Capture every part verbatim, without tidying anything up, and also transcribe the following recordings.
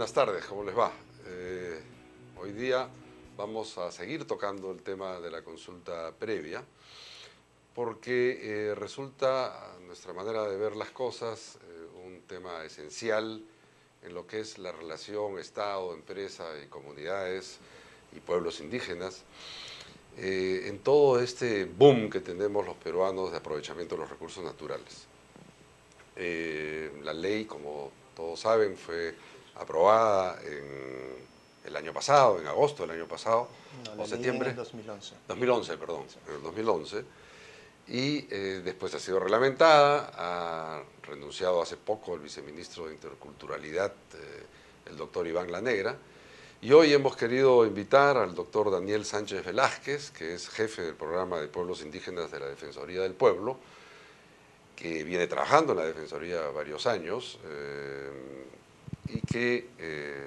buenas tardes, ¿cómo les va? Eh, hoy día vamos a seguir tocando el tema de la consulta previa porque eh, resulta, a nuestra manera de ver las cosas, eh, un tema esencial en lo que es la relación Estado, empresa y comunidades y pueblos indígenas, eh, en todo este boom que tenemos los peruanos de aprovechamiento de los recursos naturales. Eh, la ley, como todos saben, fue aprobada en el año pasado, en agosto del año pasado, No, o la ley en el septiembre, dos mil once. dos mil once, perdón, Sí. en el dos mil once, y eh, después ha sido reglamentada, ha renunciado hace poco el viceministro de Interculturalidad, eh, el doctor Iván La Negra, y hoy hemos querido invitar al doctor Daniel Sánchez Velázquez, que es jefe del programa de pueblos indígenas de la Defensoría del Pueblo, que viene trabajando en la Defensoría varios años eh, y que eh,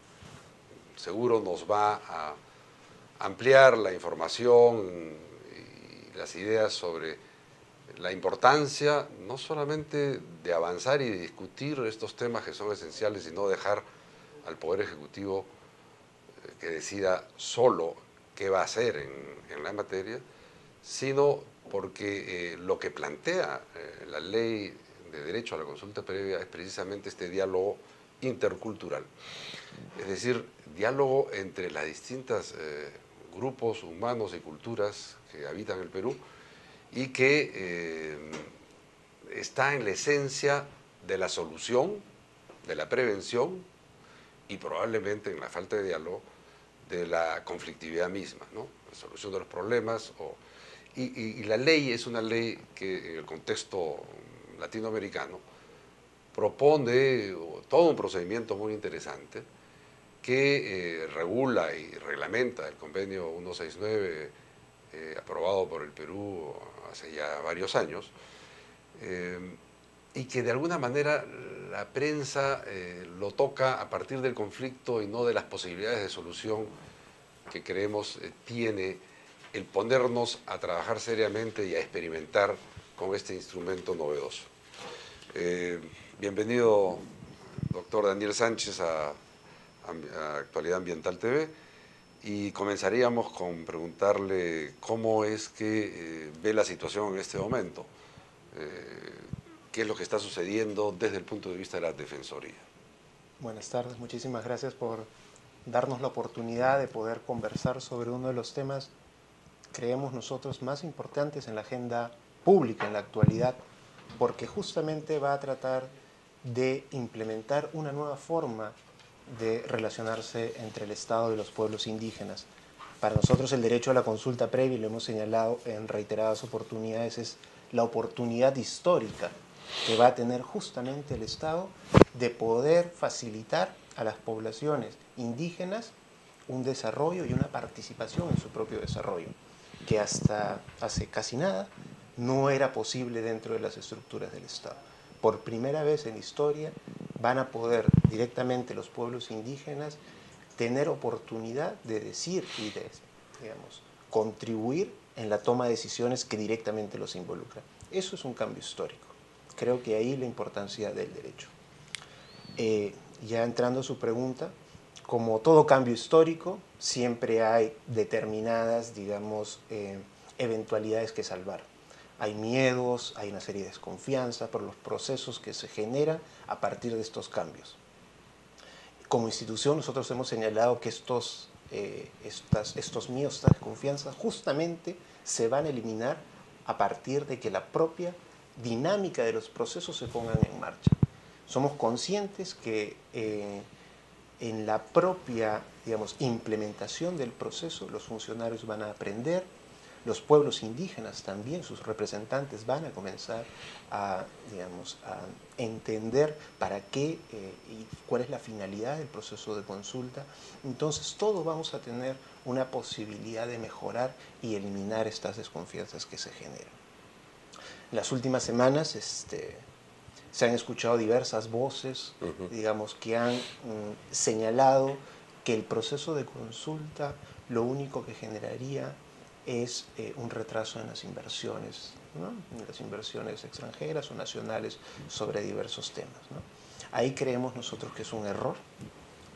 seguro nos va a ampliar la información y las ideas sobre la importancia no solamente de avanzar y de discutir estos temas que son esenciales, sino dejar al Poder Ejecutivo eh, que decida solo qué va a hacer en, en la materia, sino porque eh, lo que plantea eh, la ley de derecho a la consulta previa es precisamente este diálogo intercultural. Es decir, diálogo entre las distintas eh, grupos humanos y culturas que habitan el Perú y que eh, está en la esencia de la solución, de la prevención y probablemente en la falta de diálogo de la conflictividad misma, ¿no? La solución de los problemas. O, y, y, y la ley es una ley que en el contexto latinoamericano propone todo un procedimiento muy interesante que eh, regula y reglamenta el convenio ciento sesenta y nueve eh, aprobado por el Perú hace ya varios años, eh, y que de alguna manera la prensa eh, lo toca a partir del conflicto y no de las posibilidades de solución que creemos eh, tiene el ponernos a trabajar seriamente y a experimentar con este instrumento novedoso. Eh, bienvenido, doctor Daniel Sánchez, a, a, a Actualidad Ambiental T V. Y comenzaríamos con preguntarle cómo es que eh, ve la situación en este momento, eh, qué es lo que está sucediendo desde el punto de vista de la Defensoría. Buenas tardes, muchísimas gracias por darnos la oportunidad de poder conversar sobre uno de los temas, creemos nosotros, más importantes en la agenda pública en la actualidad, porque justamente va a tratar de implementar una nueva forma de relacionarse entre el Estado y los pueblos indígenas. Para nosotros el derecho a la consulta previa, y lo hemos señalado en reiteradas oportunidades, es la oportunidad histórica que va a tener justamente el Estado de poder facilitar a las poblaciones indígenas un desarrollo y una participación en su propio desarrollo, que hasta hace casi nada no era posible dentro de las estructuras del Estado. Por primera vez en la historia van a poder directamente los pueblos indígenas tener oportunidad de decir y de, digamos, contribuir en la toma de decisiones que directamente los involucran. Eso es un cambio histórico. Creo que ahí la importancia del derecho. Eh, ya entrando a su pregunta, como todo cambio histórico, siempre hay determinadas, digamos, eh, eventualidades que salvar. Hay miedos, hay una serie de desconfianza por los procesos que se generan a partir de estos cambios. Como institución nosotros hemos señalado que estos, eh, estas, estos miedos, estas desconfianzas justamente se van a eliminar a partir de que la propia dinámica de los procesos se pongan en marcha. Somos conscientes que eh, en la propia, digamos, implementación del proceso los funcionarios van a aprender, los pueblos indígenas también, sus representantes van a comenzar a, digamos, a entender para qué eh, y cuál es la finalidad del proceso de consulta. Entonces todos vamos a tener una posibilidad de mejorar y eliminar estas desconfianzas que se generan. En las últimas semanas este, se han escuchado diversas voces, uh-huh. digamos, que han mm, señalado que el proceso de consulta lo único que generaría es eh, un retraso en las inversiones, ¿no? En las inversiones extranjeras o nacionales sobre diversos temas, ¿no? Ahí creemos nosotros que es un error.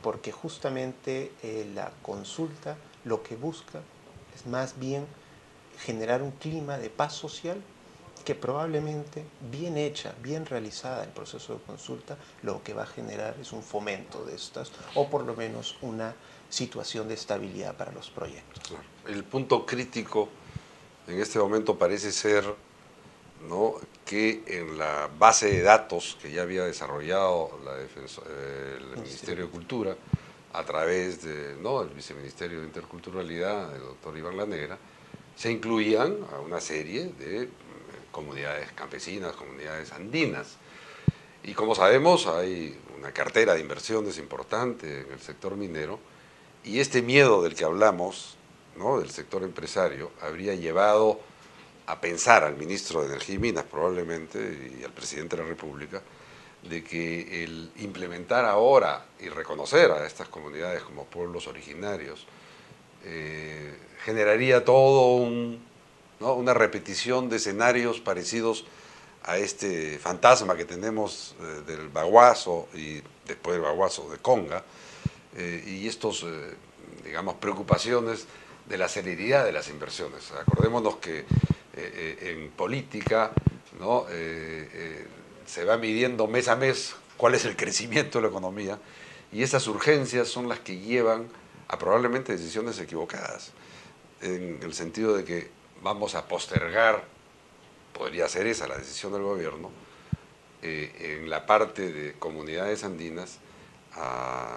porque justamente eh, la consulta lo que busca es más bien generar un clima de paz social que probablemente bien hecha, bien realizada el proceso de consulta, lo que va a generar es un fomento de estas, o por lo menos una situación de estabilidad para los proyectos. Claro. El punto crítico en este momento parece ser, ¿no?, que en la base de datos que ya había desarrollado la Defenso- eh, el Ministerio de Cultura a través de, ¿no?, del Viceministerio de Interculturalidad, el doctor Iván La Negra, se incluían a una serie de comunidades campesinas, comunidades andinas. Y como sabemos, hay una cartera de inversiones importante en el sector minero, y este miedo del que hablamos, ¿no?, del sector empresario, habría llevado a pensar al ministro de Energía y Minas probablemente y al presidente de la República de que el implementar ahora y reconocer a estas comunidades como pueblos originarios eh, generaría todo un, ¿no?, una repetición de escenarios parecidos a este fantasma que tenemos eh, del Baguazo y después del Baguazo de Conga, eh, y estos, eh, digamos, preocupaciones de la celeridad de las inversiones. Acordémonos que eh, eh, en política, ¿no?, eh, eh, se va midiendo mes a mes cuál es el crecimiento de la economía, y esas urgencias son las que llevan a probablemente decisiones equivocadas, en el sentido de que vamos a postergar, podría ser esa la decisión del gobierno, eh, en la parte de comunidades andinas, a, a,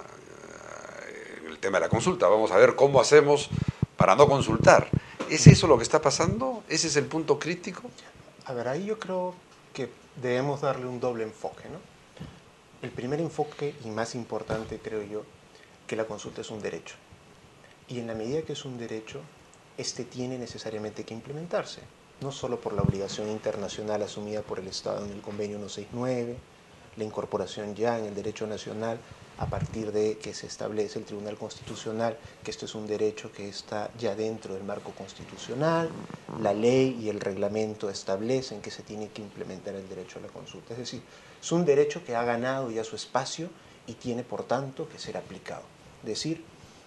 en el tema de la consulta. Vamos a ver cómo hacemos para no consultar. ¿Es eso lo que está pasando? ¿Ese es el punto crítico? A ver, ahí yo creo que debemos darle un doble enfoque, ¿no? El primer enfoque, y más importante creo yo, que la consulta es un derecho. Y en la medida que es un derecho, este tiene necesariamente que implementarse, no solo por la obligación internacional asumida por el Estado en el Convenio ciento sesenta y nueve, la incorporación ya en el derecho nacional a partir de que se establece el Tribunal Constitucional, que esto es un derecho que está ya dentro del marco constitucional, la ley y el reglamento establecen que se tiene que implementar el derecho a la consulta. Es decir, es un derecho que ha ganado ya su espacio y tiene por tanto que ser aplicado. Es decir,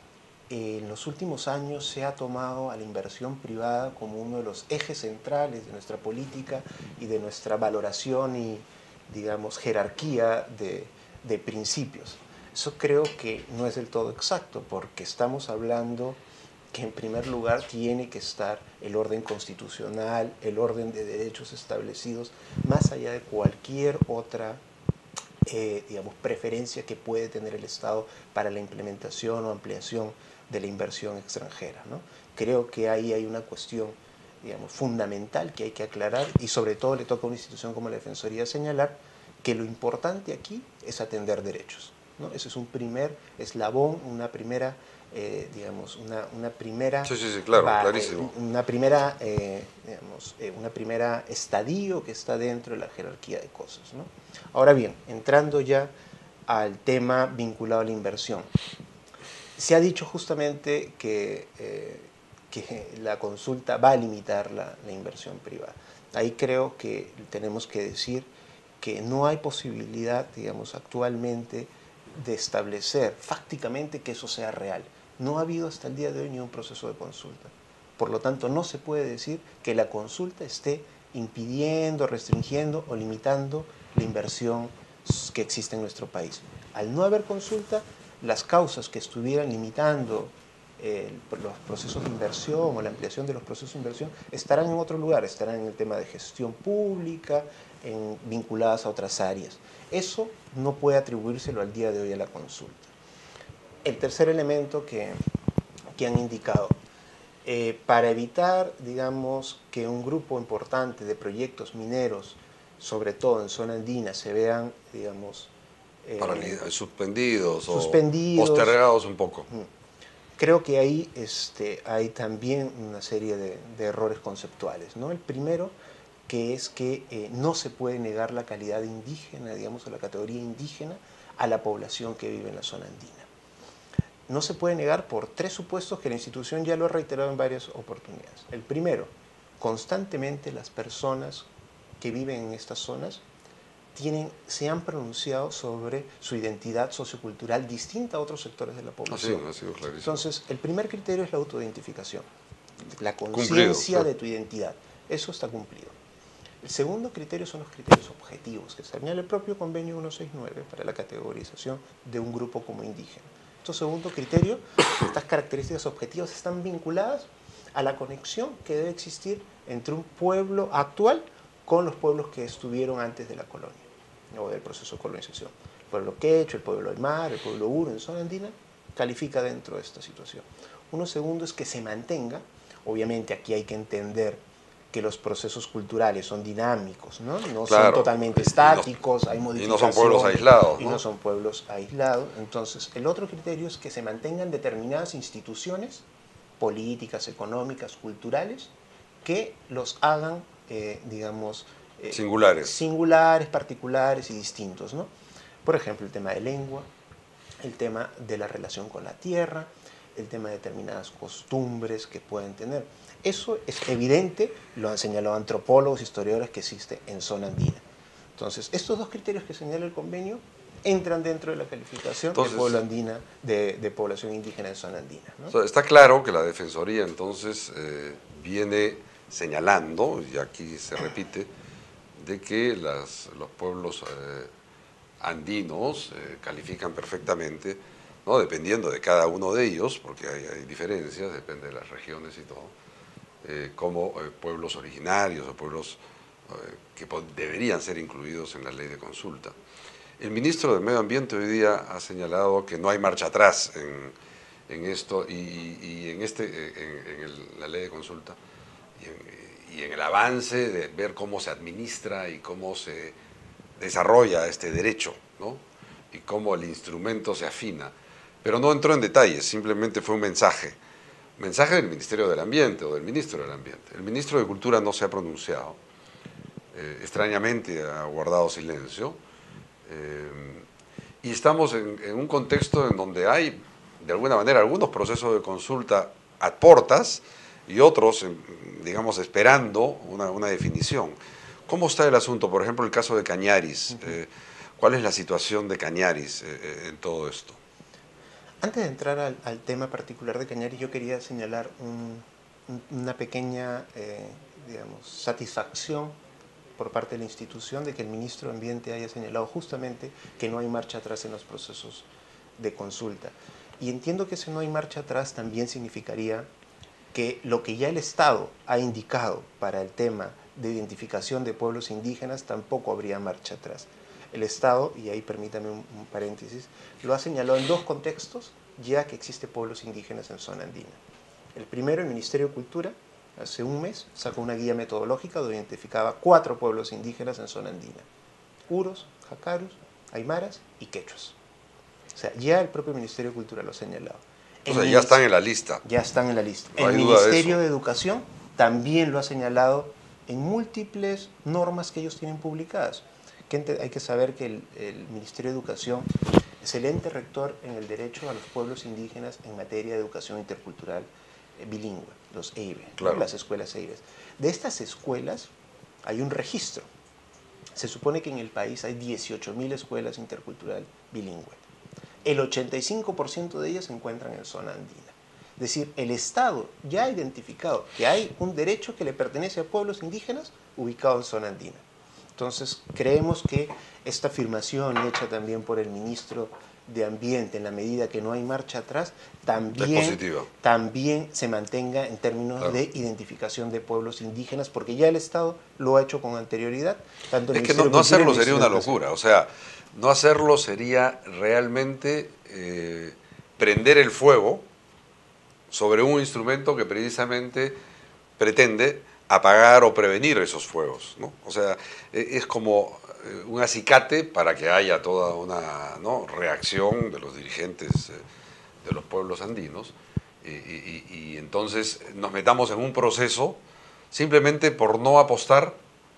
en los últimos años se ha tomado a la inversión privada como uno de los ejes centrales de nuestra política y de nuestra valoración y, digamos, jerarquía de, de principios. Eso creo que no es del todo exacto, porque estamos hablando que en primer lugar tiene que estar el orden constitucional, el orden de derechos establecidos, más allá de cualquier otra eh, digamos, preferencia que puede tener el Estado para la implementación o ampliación de la inversión extranjera, ¿no? Creo que ahí hay una cuestión, digamos, fundamental que hay que aclarar, y sobre todo le toca a una institución como la Defensoría señalar que lo importante aquí es atender derechos, ¿no? Ese es un primer eslabón, una primera, eh, digamos, una, una primera, Sí, sí, sí, claro, va, clarísimo. eh, una primera, eh, digamos, eh, una primera estadio que está dentro de la jerarquía de cosas, ¿no? Ahora bien, entrando ya al tema vinculado a la inversión, se ha dicho justamente que, eh, que la consulta va a limitar la, la inversión privada. Ahí creo que tenemos que decir que no hay posibilidad, digamos, actualmente de establecer fácticamente que eso sea real. No ha habido hasta el día de hoy ni un proceso de consulta. Por lo tanto, no se puede decir que la consulta esté impidiendo, restringiendo o limitando la inversión que existe en nuestro país. Al no haber consulta, las causas que estuvieran limitando eh, los procesos de inversión o la ampliación de los procesos de inversión estarán en otro lugar, estarán en el tema de gestión pública, en, vinculadas a otras áreas. Eso no puede atribuírselo al día de hoy a la consulta. El tercer elemento que, que han indicado, eh, para evitar, digamos, que un grupo importante de proyectos mineros, sobre todo en zona andina, se vean, digamos, Eh, suspendidos suspendidos. O postergados un poco. Creo que ahí este, hay también una serie de, de errores conceptuales, ¿no? El primero, que es que eh, no se puede negar la calidad indígena, digamos, o la categoría indígena a la población que vive en la zona andina. No se puede negar por tres supuestos que la institución ya lo ha reiterado en varias oportunidades. El primero, constantemente las personas que viven en estas zonas tienen, se han pronunciado sobre su identidad sociocultural distinta a otros sectores de la población. Ah, sí, ha sido clarísimo. Entonces, el primer criterio es la autoidentificación, la Cumplido, conciencia sí. de tu identidad. Eso está cumplido. El segundo criterio son los criterios objetivos, que señala el propio convenio ciento sesenta y nueve para la categorización de un grupo como indígena. Este segundo criterio, estas características objetivas están vinculadas a la conexión que debe existir entre un pueblo actual con los pueblos que estuvieron antes de la colonia o del proceso de colonización. El pueblo quechua, el pueblo aymara, el pueblo uru en zona andina califica dentro de esta situación. Uno segundo es que se mantenga, obviamente aquí hay que entender que los procesos culturales son dinámicos, no, no Claro. son totalmente estáticos, hay modificaciones. Y no son pueblos aislados, Y ¿no? no son pueblos aislados. Entonces, el otro criterio es que se mantengan determinadas instituciones políticas, económicas, culturales, que los hagan, eh, digamos, eh, Singulares. singulares, particulares y distintos, ¿no? Por ejemplo, el tema de lengua, el tema de la relación con la tierra, el tema de determinadas costumbres que pueden tener. Eso es evidente, lo han señalado antropólogos, historiadores, que existe en zona andina. Entonces, estos dos criterios que señala el convenio entran dentro de la calificación Entonces, de pueblo andina, de, de población indígena en zona andina, ¿no? O sea, está claro que la Defensoría entonces eh, viene señalando, y aquí se repite, de que las, los pueblos eh, andinos eh, califican perfectamente, ¿no? Dependiendo de cada uno de ellos, porque hay, hay diferencias, depende de las regiones y todo, eh, como eh, pueblos originarios o pueblos eh, que deberían ser incluidos en la ley de consulta. El ministro de Medio Ambiente hoy día ha señalado que no hay marcha atrás en, en esto y, y en, este, en, en el, la ley de consulta y en, y en el avance de ver cómo se administra y cómo se desarrolla este derecho, ¿no? Y cómo el instrumento se afina. Pero no entró en detalles, simplemente fue un mensaje. Mensaje del Ministerio del Ambiente o del Ministro del Ambiente. El Ministro de Cultura no se ha pronunciado. Eh, extrañamente ha guardado silencio. Eh, y estamos en, en un contexto en donde hay, de alguna manera, algunos procesos de consulta a portas y otros, digamos, esperando una, una definición. ¿Cómo está el asunto? Por ejemplo, el caso de Cañaris. Eh, ¿Cuál es la situación de Cañaris eh, en todo esto? Antes de entrar al, al tema particular de Cañaris, yo quería señalar un, un, una pequeña, eh, digamos, satisfacción por parte de la institución de que el ministro de Ambiente haya señalado justamente que no hay marcha atrás en los procesos de consulta. Y entiendo que ese no hay marcha atrás también significaría que lo que ya el Estado ha indicado para el tema de identificación de pueblos indígenas tampoco habría marcha atrás. El Estado, y ahí permítame un, un paréntesis, lo ha señalado en dos contextos ya que existe pueblos indígenas en zona andina. El primero, el Ministerio de Cultura, hace un mes sacó una guía metodológica donde identificaba cuatro pueblos indígenas en zona andina: uros, jacarus, aymaras y quechuas. O sea, ya el propio Ministerio de Cultura lo ha señalado. O sea, ya están en la lista. Ya están en la lista. No el hay duda de Ministerio eso. de Educación también lo ha señalado en múltiples normas que ellos tienen publicadas. Que hay que saber que el, el Ministerio de Educación es el ente rector en el derecho a los pueblos indígenas en materia de educación intercultural eh, bilingüe, los E I B E, Claro. ¿no? Las escuelas E I B Es. De estas escuelas hay un registro. Se supone que en el país hay dieciocho mil escuelas intercultural bilingüe. El ochenta y cinco por ciento de ellas se encuentran en zona andina. Es decir, el Estado ya ha identificado que hay un derecho que le pertenece a pueblos indígenas ubicados en zona andina. Entonces, creemos que esta afirmación hecha también por el ministro de Ambiente, en la medida que no hay marcha atrás, también, también se mantenga en términos claro. de identificación de pueblos indígenas, porque ya el Estado lo ha hecho con anterioridad. Tanto es que no, no hacerlo sería una locura, o sea, no hacerlo sería realmente eh, prender el fuego sobre un instrumento que precisamente pretende apagar o prevenir esos fuegos, ¿no? O sea, es como un acicate para que haya toda una, ¿no?, reacción de los dirigentes de los pueblos andinos y, y, y entonces nos metamos en un proceso simplemente por no apostar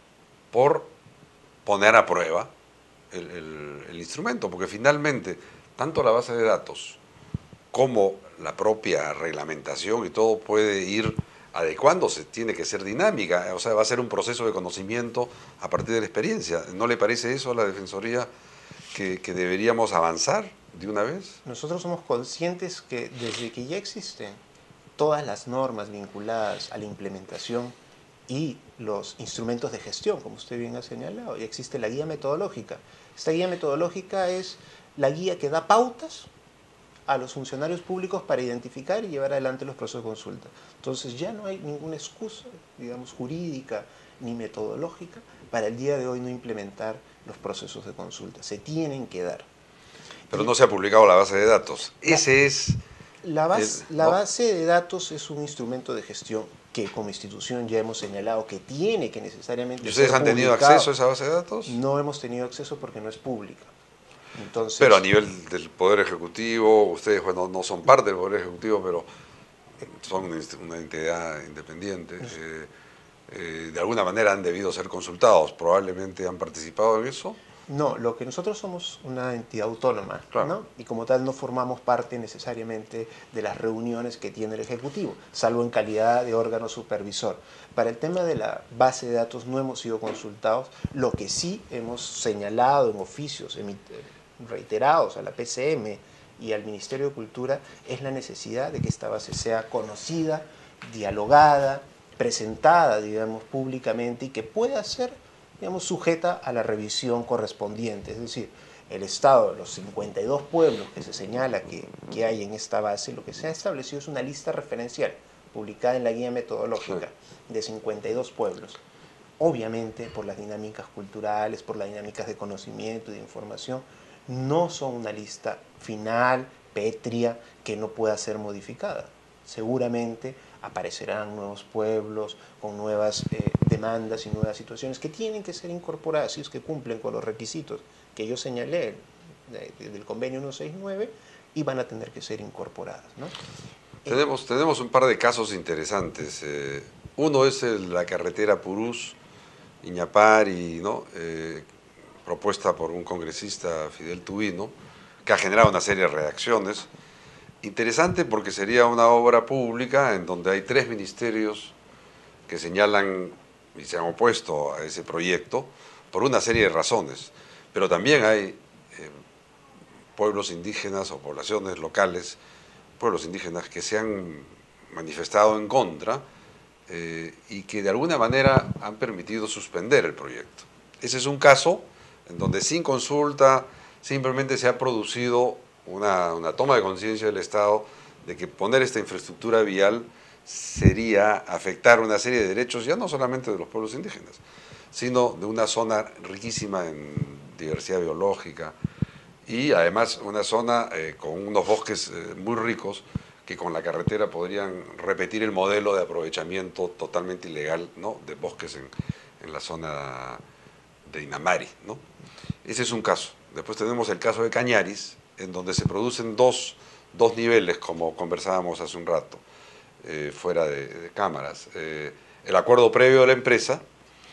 por poner a prueba el, el, el instrumento, porque finalmente tanto la base de datos como la propia reglamentación y todo puede ir adecuándose, tiene que ser dinámica, o sea, va a ser un proceso de conocimiento a partir de la experiencia. ¿No le parece eso a la Defensoría que, que deberíamos avanzar de una vez? Nosotros somos conscientes que desde que ya existen todas las normas vinculadas a la implementación y los instrumentos de gestión, como usted bien ha señalado, ya existe la guía metodológica. Esta guía metodológica es la guía que da pautas a los funcionarios públicos para identificar y llevar adelante los procesos de consulta. Entonces ya no hay ninguna excusa, digamos, jurídica ni metodológica para el día de hoy no implementar los procesos de consulta. Se tienen que dar. Pero no se ha publicado la base de datos. La, Ese es... La, base, el, la ¿no? base de datos es un instrumento de gestión que como institución ya hemos señalado que tiene que necesariamente ¿Y ustedes ser han tenido publicado. acceso a esa base de datos? No hemos tenido acceso porque no es pública. Entonces, pero a nivel del Poder Ejecutivo, ustedes bueno, no son parte del Poder Ejecutivo, pero son una entidad independiente. Eh, eh, de alguna manera han debido ser consultados, probablemente han participado en eso. No, lo que nosotros somos una entidad autónoma, claro. ¿no? Y como tal no formamos parte necesariamente de las reuniones que tiene el Ejecutivo, salvo en calidad de órgano supervisor. Para el tema de la base de datos no hemos sido consultados, lo que sí hemos señalado en oficios reiterados a la P C M y al Ministerio de Cultura es la necesidad de que esta base sea conocida, dialogada, presentada, digamos, públicamente y que pueda ser, digamos, sujeta a la revisión correspondiente. Es decir, el estado de los cincuenta y dos pueblos que se señala que, que hay en esta base, lo que se ha establecido es una lista referencial publicada en la guía metodológica de cincuenta y dos pueblos. Obviamente, por las dinámicas culturales, por las dinámicas de conocimiento y de información, no son una lista final, pétrea, que no pueda ser modificada. Seguramente aparecerán nuevos pueblos con nuevas eh, demandas y nuevas situaciones que tienen que ser incorporadas si es que cumplen con los requisitos que yo señalé de, de, del convenio ciento sesenta y nueve y van a tener que ser incorporadas, ¿no? Tenemos, eh, tenemos un par de casos interesantes. Eh, uno es el, la carretera Purús, Iñapari, ¿no? Eh, propuesta por un congresista, Fidel Tubino, que ha generado una serie de reacciones. Interesante porque sería una obra pública en donde hay tres ministerios que señalan y se han opuesto a ese proyecto por una serie de razones. Pero también hay eh, pueblos indígenas o poblaciones locales, pueblos indígenas que se han manifestado en contra eh, y que de alguna manera han permitido suspender el proyecto. Ese es un caso en donde sin consulta simplemente se ha producido una, una toma de conciencia del Estado de que poner esta infraestructura vial sería afectar una serie de derechos, ya no solamente de los pueblos indígenas, sino de una zona riquísima en diversidad biológica y además una zona eh, con unos bosques eh, muy ricos que con la carretera podrían repetir el modelo de aprovechamiento totalmente ilegal, ¿no?, de bosques en, en la zona de Inamari, ¿no? Ese es un caso. Después tenemos el caso de Cañaris, en donde se producen dos, dos niveles, como conversábamos hace un rato, eh, fuera de, de cámaras. Eh, el acuerdo previo de la empresa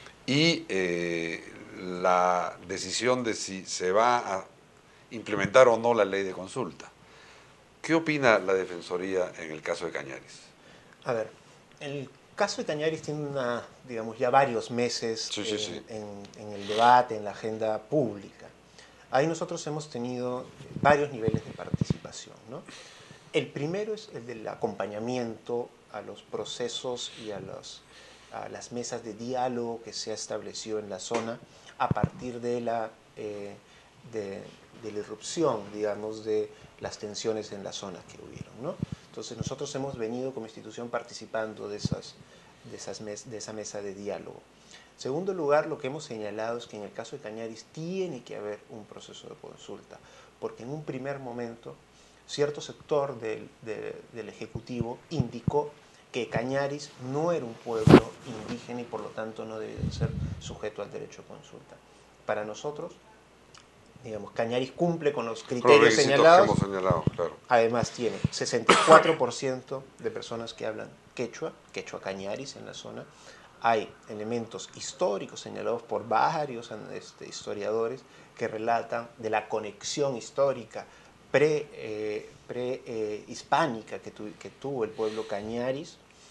y eh, la decisión de si se va a implementar o no la ley de consulta. ¿Qué opina la Defensoría en el caso de Cañaris? A ver, el caso de Cañaris tiene una, digamos, ya varios meses sí, sí, en, sí. En, en el debate, en la agenda pública. Ahí nosotros hemos tenido varios niveles de participación, ¿no? El primero es el del acompañamiento a los procesos y a, los, a las mesas de diálogo que se ha establecido en la zona a partir de la, eh, de, de la irrupción, digamos, de las tensiones en la zona que hubieron, ¿no? Entonces nosotros hemos venido como institución participando de, esas, de, esas mes, de esa mesa de diálogo. En segundo lugar, lo que hemos señalado es que en el caso de Cañaris tiene que haber un proceso de consulta, porque en un primer momento cierto sector del, de, del Ejecutivo indicó que Cañaris no era un pueblo indígena y por lo tanto no debía ser sujeto al derecho a consulta. Para nosotros, digamos, Cañaris cumple con los criterios los señalados. Que hemos señalado, claro. Además tiene sesenta y cuatro por ciento de personas que hablan quechua, quechua Cañaris en la zona. Hay elementos históricos señalados por varios este, historiadores que relatan de la conexión histórica pre, eh, pre eh, hispánica que, tu, que tuvo el pueblo Cañaris.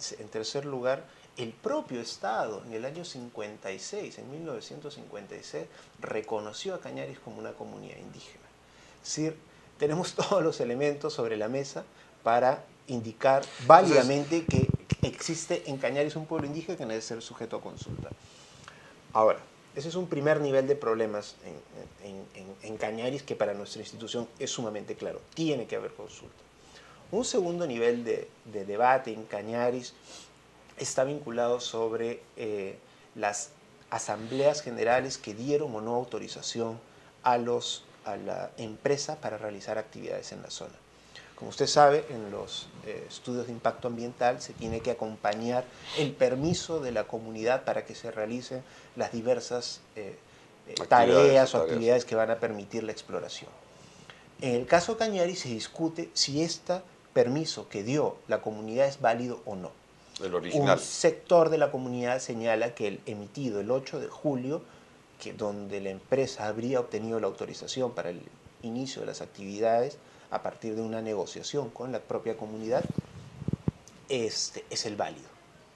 en tercer lugar, el propio Estado en el año cincuenta y seis, en mil novecientos cincuenta y seis, reconoció a Cañaris como una comunidad indígena. Es decir, tenemos todos los elementos sobre la mesa para indicar válidamente Entonces, que existe en Cañaris un pueblo indígena que debe ser sujeto a consulta. Ahora, ese es un primer nivel de problemas en, en, en, en Cañaris que para nuestra institución es sumamente claro. Tiene que haber consulta. Un segundo nivel de, de debate en Cañaris está vinculado sobre eh, las asambleas generales que dieron o no autorización a, los, a la empresa para realizar actividades en la zona. Como usted sabe, en los eh, estudios de impacto ambiental se tiene que acompañar el permiso de la comunidad para que se realicen las diversas eh, tareas, tareas o actividades que van a permitir la exploración. En el caso Cañaris se discute si este permiso que dio la comunidad es válido o no. El original. Un sector de la comunidad señala que el emitido el ocho de julio, que donde la empresa habría obtenido la autorización para el inicio de las actividades a partir de una negociación con la propia comunidad, este, es el válido.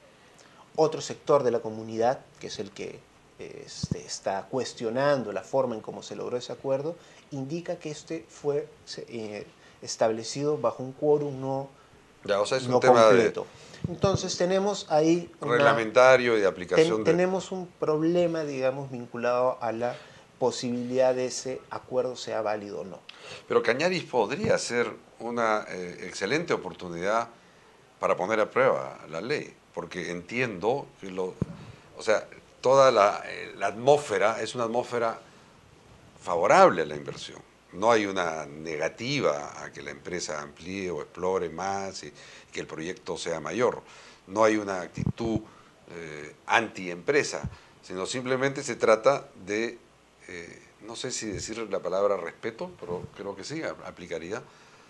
Otro sector de la comunidad, que es el que este, está cuestionando la forma en cómo se logró ese acuerdo, indica que este fue eh, establecido bajo un quórum no, ya, o sea, es no un tema completo. De, Entonces tenemos ahí una, reglamentario y de aplicación. Ten, de... Tenemos un problema, digamos, vinculado a la posibilidad de ese acuerdo sea válido o no. Pero Cañaris podría ser una eh, excelente oportunidad para poner a prueba la ley, porque entiendo que lo, o sea, toda la, eh, la atmósfera es una atmósfera favorable a la inversión. No hay una negativa a que la empresa amplíe o explore más y que el proyecto sea mayor. No hay una actitud eh, anti-empresa, sino simplemente se trata de, eh, no sé si decir la palabra respeto, pero creo que sí, aplicaría,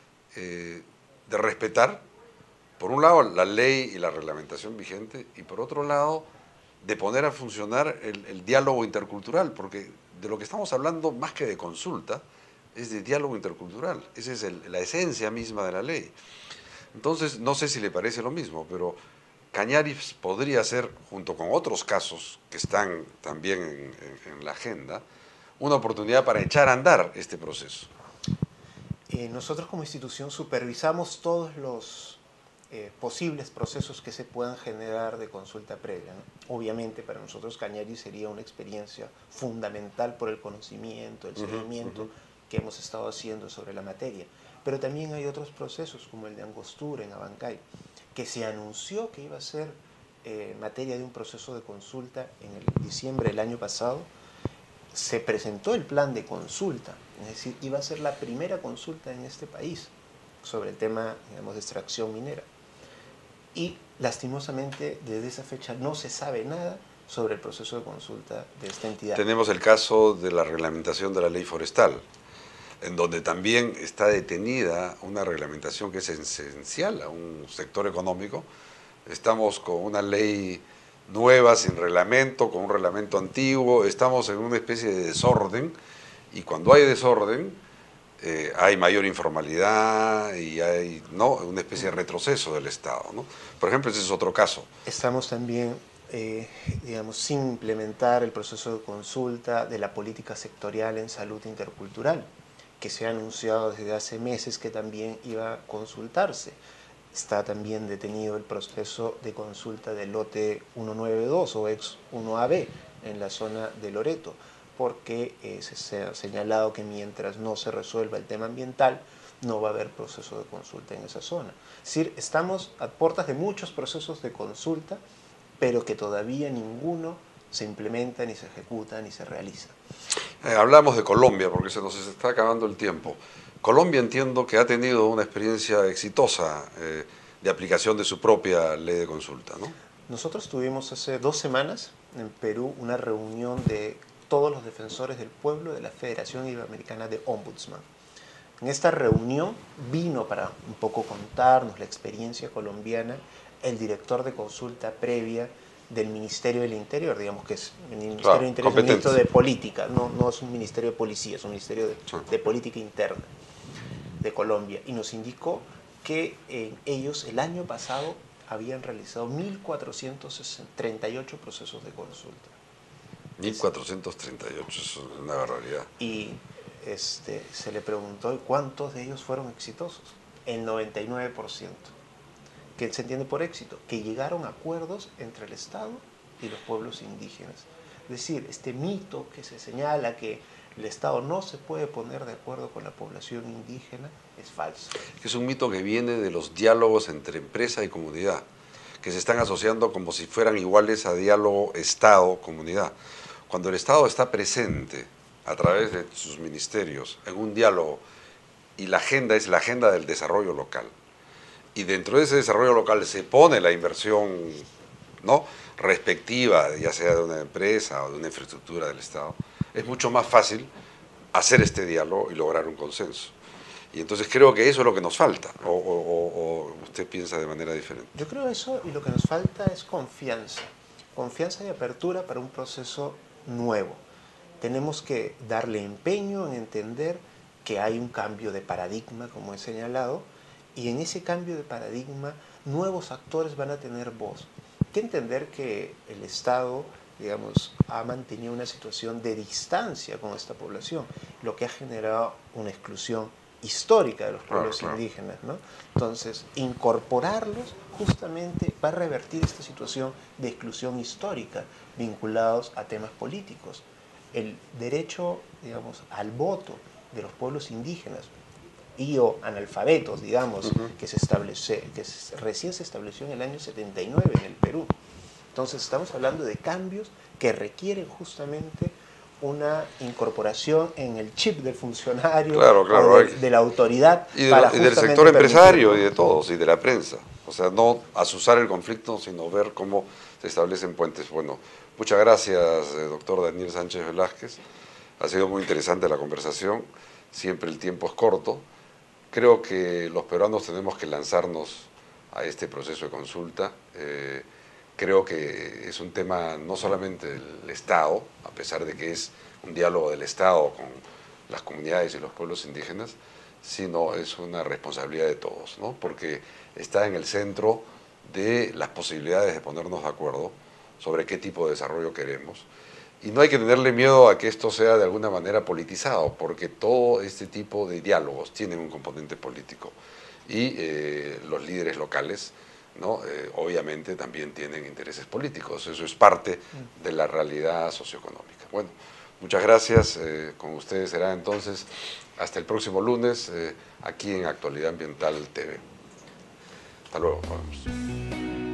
eh, de respetar, por un lado, la ley y la reglamentación vigente, y por otro lado, de poner a funcionar el, el diálogo intercultural, porque de lo que estamos hablando, más que de consulta, es de diálogo intercultural. Esa es el, la esencia misma de la ley. Entonces, no sé si le parece lo mismo, pero Cañaris podría ser, junto con otros casos que están también en, en, en la agenda, una oportunidad para echar a andar este proceso. Eh, nosotros como institución supervisamos todos los eh, posibles procesos que se puedan generar de consulta previa, ¿no? Obviamente para nosotros Cañaris sería una experiencia fundamental por el conocimiento, el seguimiento uh-huh, uh-huh. que hemos estado haciendo sobre la materia. Pero también hay otros procesos como el de Angostura en Abancay, que se anunció que iba a ser eh, materia de un proceso de consulta en el diciembre del año pasado. Se presentó el plan de consulta, es decir, iba a ser la primera consulta en este país sobre el tema, digamos, de extracción minera. Y lastimosamente desde esa fecha no se sabe nada sobre el proceso de consulta de esta entidad. Tenemos el caso de la reglamentación de la ley forestal, en donde también está detenida una reglamentación que es esencial a un sector económico. Estamos con una ley nueva, sin reglamento, con un reglamento antiguo, estamos en una especie de desorden, y cuando hay desorden eh, hay mayor informalidad y hay ¿no? una especie de retroceso del Estado, ¿no? Por ejemplo, ese es otro caso. Estamos también, eh, digamos, sin implementar el proceso de consulta de la política sectorial en salud intercultural, que se ha anunciado desde hace meses que también iba a consultarse. Está también detenido el proceso de consulta del lote ciento noventa y dos o ex uno A B en la zona de Loreto, porque eh, se ha señalado que mientras no se resuelva el tema ambiental, no va a haber proceso de consulta en esa zona. Es decir, estamos a puertas de muchos procesos de consulta, pero que todavía ninguno se implementa, ni se ejecuta, ni se realiza. Eh, hablamos de Colombia, porque se nos está acabando el tiempo. Colombia entiendo que ha tenido una experiencia exitosa eh, de aplicación de su propia ley de consulta, ¿no? Nosotros tuvimos hace dos semanas en Perú una reunión de todos los defensores del pueblo de la Federación Iberoamericana de Ombudsman. En esta reunión vino para un poco contarnos la experiencia colombiana el director de consulta previa del Ministerio del Interior, digamos que es el Ministerio claro, del Interior, es un ministro de política, no, no es un ministerio de policía, es un ministerio de, sí. de política interna de Colombia, y nos indicó que eh, ellos el año pasado habían realizado mil cuatrocientos treinta y ocho procesos de consulta. mil cuatrocientos treinta y ocho, es una barbaridad. Y este, se le preguntó cuántos de ellos fueron exitosos. El noventa y nueve por ciento. ¿Qué se entiende por éxito? Que llegaron a acuerdos entre el Estado y los pueblos indígenas. Es decir, este mito que se señala que el Estado no se puede poner de acuerdo con la población indígena es falso. Es un mito que viene de los diálogos entre empresa y comunidad, que se están asociando como si fueran iguales a diálogo Estado-comunidad. Cuando el Estado está presente a través de sus ministerios en un diálogo y la agenda es la agenda del desarrollo local, y dentro de ese desarrollo local se pone la inversión, ¿no?, respectiva, ya sea de una empresa o de una infraestructura del Estado, es mucho más fácil hacer este diálogo y lograr un consenso. Y entonces creo que eso es lo que nos falta, o, o, o usted piensa de manera diferente. Yo creo eso, y lo que nos falta es confianza, confianza y apertura para un proceso nuevo. Tenemos que darle empeño en entender que hay un cambio de paradigma, como he señalado, y en ese cambio de paradigma nuevos actores van a tener voz. Hay que entender que el Estado, digamos, ha mantenido una situación de distancia con esta población, lo que ha generado una exclusión histórica de los pueblos claro, claro. indígenas, ¿no? Entonces, incorporarlos justamente va a revertir esta situación de exclusión histórica vinculados a temas políticos. El derecho, digamos, al voto de los pueblos indígenas y o analfabetos, digamos, uh-huh. que, se establece, que se, recién se estableció en el año setenta y nueve en el Perú. Entonces estamos hablando de cambios que requieren justamente una incorporación en el chip del funcionario, claro, claro, o de, de la autoridad. Y, de para lo, y del sector empresario y de todos, y de la prensa. O sea, no azuzar el conflicto, sino ver cómo se establecen puentes. Bueno, muchas gracias, doctor Daniel Sánchez Velázquez. Ha sido muy interesante la conversación. Siempre el tiempo es corto. Creo que los peruanos tenemos que lanzarnos a este proceso de consulta. Eh, creo que es un tema no solamente del Estado, a pesar de que es un diálogo del Estado con las comunidades y los pueblos indígenas, sino es una responsabilidad de todos, ¿no? Porque está en el centro de las posibilidades de ponernos de acuerdo sobre qué tipo de desarrollo queremos. Y no hay que tenerle miedo a que esto sea de alguna manera politizado, porque todo este tipo de diálogos tienen un componente político. Y eh, los líderes locales, ¿no? Eh, obviamente también tienen intereses políticos. Eso es parte de la realidad socioeconómica. Bueno, muchas gracias. Eh, con ustedes será entonces hasta el próximo lunes, eh, aquí en Actualidad Ambiental T V. Hasta luego. Vamos.